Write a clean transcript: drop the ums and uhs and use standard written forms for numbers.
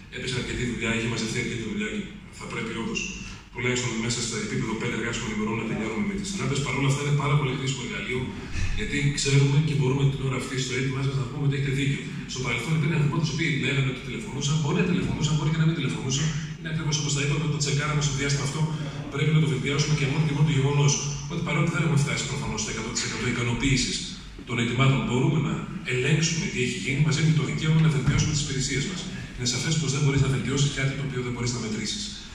έπεσε αρκετή δουλειά, είχε μαζευτεί αρκετή δουλειά και θα πρέπει όντως τουλάχιστον μέσα στο επίπεδο 5 εργάσιμων ημερών να τελειώνουμε με τις συνάντησεις. Παρ' όλα αυτά είναι πάρα πολύ χρήσιμο εργαλείο, γιατί ξέρουμε και μπορούμε την ώρα αυτή στο έτοιμά σας να πούμε ότι έχετε δίκιο. Στο παρελθόν υπήρχαν ανθρωπότητες που λέγανε ότι τηλεφωνούσαν, μπορεί να τηλεφωνούσαν, μπορεί και να μην τηλεφωνούσαν. Είναι ακριβώς όπως τα είπαμε, το τσεκάραμε στο διάστημα αυτό. Πρέπει να το βελτιώσουμε και μόνο το γεγονός ότι παρότι δεν έχουμε φτάσει προφανώς στο 100% ικανοποίησης των ετοιμάτων, μπορούμε να ελέγξουμε τι έχει γίνει, μαζί με το δικαίωμα να βελτιώσουμε τις υπηρεσίες μας. Είναι σαφές πως δεν μπορείς να βελτιώσεις κάτι το οποίο δεν μπορείς να μετρήσεις.